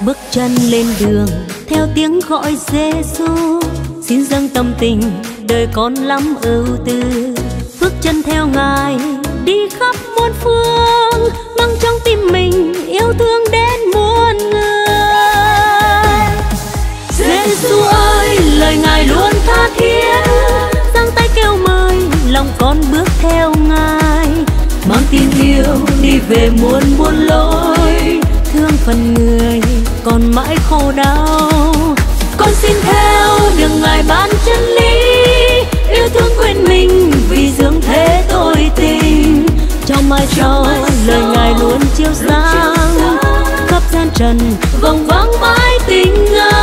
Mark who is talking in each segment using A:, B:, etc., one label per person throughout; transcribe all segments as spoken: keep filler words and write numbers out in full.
A: bước chân lên đường theo tiếng gọi Giêsu, xin dâng tâm tình đời con lắm ưu tư. Bước chân theo Ngài đi khắp muôn phương, mang trong tim mình yêu thương đến muôn người. Giêsu ơi, lời Ngài luôn tha thiết, giang tay kêu mời lòng con bước theo Ngài, mang tin yêu đi về muôn muôn lối, thương phần người còn mãi khổ đau. Con xin theo đường Ngài ban chân lý, yêu thương quên mình vì dương thế tôi tình. Trong mai sau lời Ngài luôn chiếu sáng, khắp gian trần vòng vắng mãi tình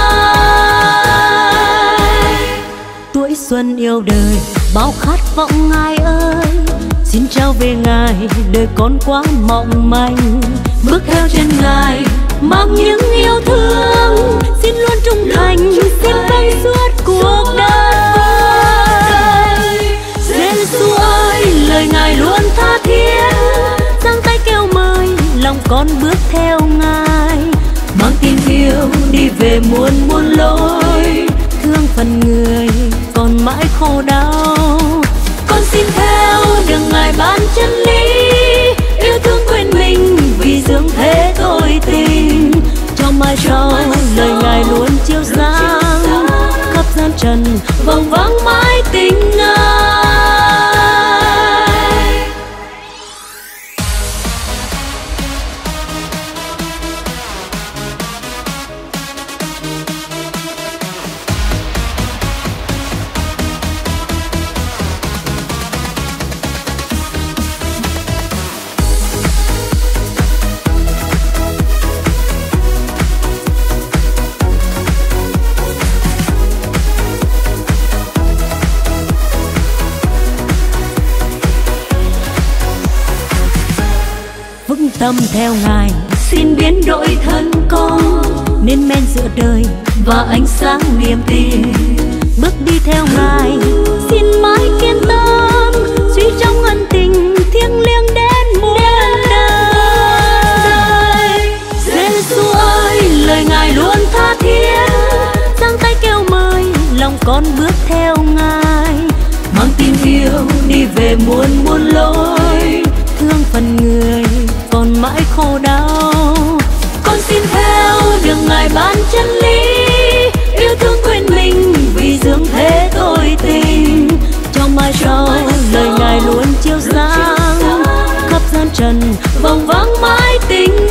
A: Ngài. Tuổi xuân yêu đời bao khát vọng Ngài ơi, xin trao về Ngài đời con quá mong manh. Bước theo chân Ngài mang những yêu thương, xin luôn trung thành, xin vâng suốt cuộc đời. Giêsu ơi, lời Ngài luôn tha thiết, giang tay kêu mời lòng con bước theo Ngài, mang tin yêu đi về muôn muôn lối, thương phần người còn mãi khổ đau. Con xin theo đường Ngài ban chân lý, yêu thương quên mình vì dương thế tôi tình. Trong mai sau lời Ngài luôn chiếu sáng, khắp gian trần vòng vắng mãi tình Ngài. Tâm theo Ngài xin biến đổi thân con, nên men giữa đời và ánh sáng niềm tin. Bước đi theo Ngài xin mãi kiên tâm, suy trong ân tình thiêng liêng đến muôn đời. Giêsu ơi, lời Ngài luôn tha thiết, giang tay kêu mời lòng con bước theo Ngài, mang tin yêu đi về muôn muôn lối, thương phần người còn mãi khổ đau. Con xin theo đường Ngài ban chân lý, yêu thương quên mình vì dương thế tôi tình. Trong mai sau lời Ngài luôn chiếu sáng, khắp gian trần vòng vắng mãi tình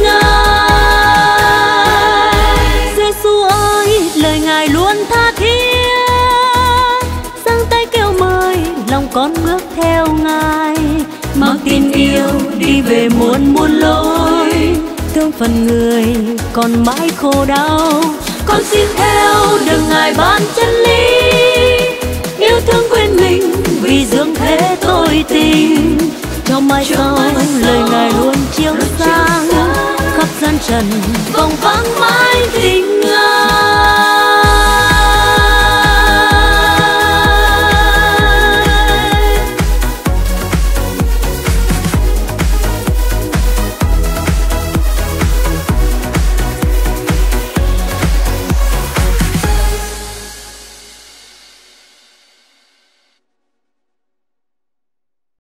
A: Ngài. Giêsu ơi, lời Ngài luôn tha thiết, giang tay kêu mời lòng con bước theo Ngài, mang tin yêu đi về muôn muôn lối, thương phần người còn mãi khổ đau. Con xin theo đường Ngài ban chân lý, yêu thương quên mình vì dương thế tôi tình. Trong mai sau lời Ngài luôn chiếu sáng, khắp gian trần vòng vắng mãi tình